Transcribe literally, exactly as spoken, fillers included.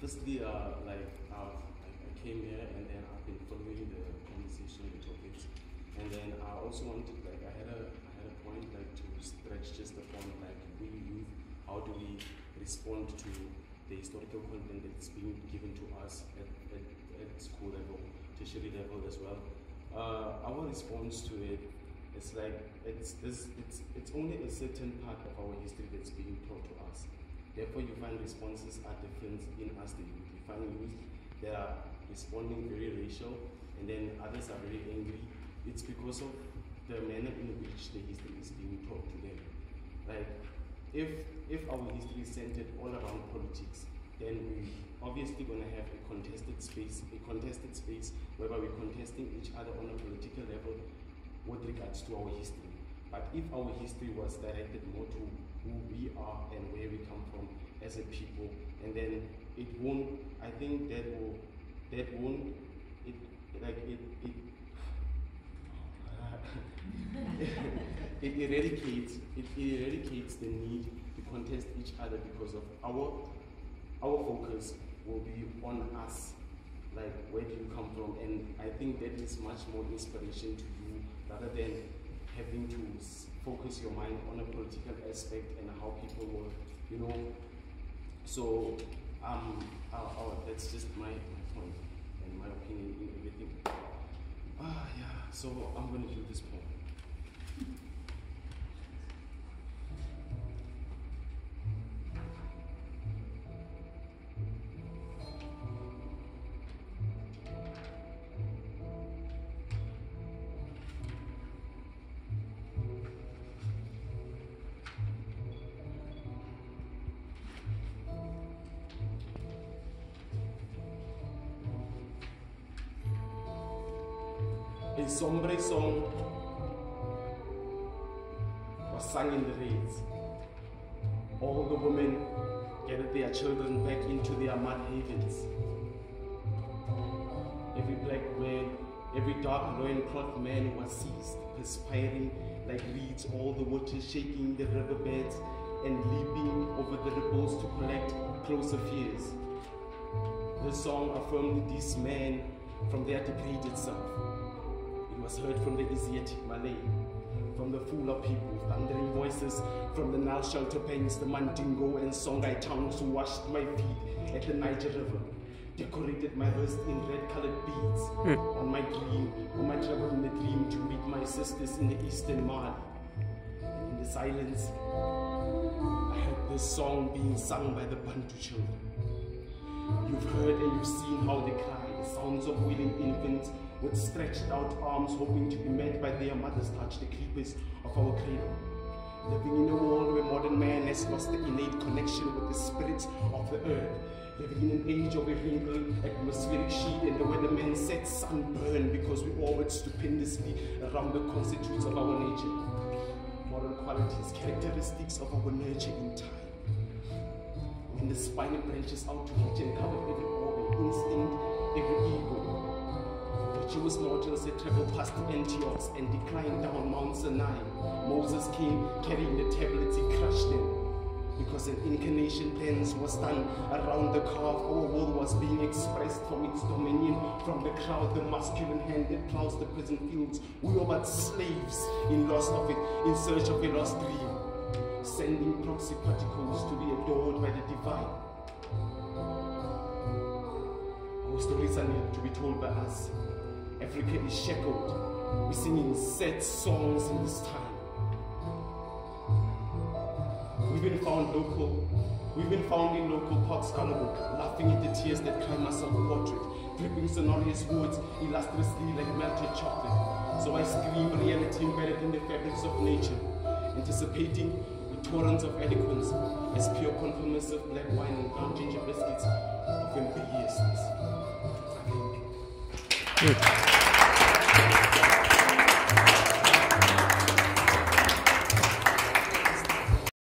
firstly, uh, like uh, I, I came here and then I've been following the conversation, the topics, and then I also wanted, like, I had a, I had a point, like, to stretch just the point, like, we youth, how do we respond to the historical content that's being given to us at, at, at school level, tertiary level as well. Uh, our response to it is like, it's, it's, it's, it's only a certain part of our history that's being taught to us. Therefore, you find responses are different in us, the youth. You find youth that are responding very racial, and then others are very angry. It's because of the manner in which the history is being taught to them. Like, if if our history is centered all around politics, then we obviously going to have a contested space, a contested space whereby we're contesting each other on a political level with regards to our history. But if our history was directed more to who we are and where we come from as a people, and then it won't, I think that will, that won't, it, like it, it, it eradicates, it eradicates the need to contest each other because of our, our focus will be on us, like where do you come from, and I think that is much more inspiration to you rather than having to focus your mind on a political aspect and how people work, you know. So um, uh, uh, that's just my, my point and my opinion in everything. Ah, yeah. So I'm going to do this poem. A sombre song was sung in the raids. All the women gathered their children back into their mud havens. Every black man, every dark loincloth man was seized, perspiring like reeds, all the water shaking the riverbeds and leaping over the ripples to collect closer fears. The song affirmed these men from their degraded self. It was heard from the Asiatic Malay, from the Fula people, thundering voices from the Nile shelter banks, the Mandingo and Songhai tongues who washed my feet at the Niger River, decorated my wrist in red-colored beads mm. on my dream, on my travel in the dream to meet my sisters in the eastern Mali. And in the silence, I heard this song being sung by the Bantu children. You've heard and you've seen how they cry, the sounds of wailing infants with stretched out arms hoping to be met by their mothers touch the creepers of our cradle. Living in a world where modern man has lost the innate connection with the spirits of the earth. Living in an age of a wrinkled atmospheric sheet and the weathermen said sunburn because we orbit stupendously around the constitutes of our nature. Moral qualities, characteristics of our nurture in time. When the spine branches out to reach and cover every organ, instinct, every ego. Virtuous mortals had traveled past Antioch and declined down Mount Sinai. Moses came carrying the tablets, he crushed them. Because an incarnation dance was done around the calf, our will was being expressed from its dominion. From the crowd, the masculine hand that plows the prison fields. We were but slaves in lost of it, in search of a lost dream. Sending proxy particles to be adored by the divine. Our stories are needed to be told by us. Africa is shackled. We're singing sad songs in this time. We've been found local. We've been found in local parks, laughing at the tears that climb us up a portrait, dripping sonorous words illustriously like melted chocolate. So I scream reality embedded in the fabrics of nature, anticipating the torrents of eloquence as pure conformists of black wine and brown ginger biscuits of imperiousness. I think.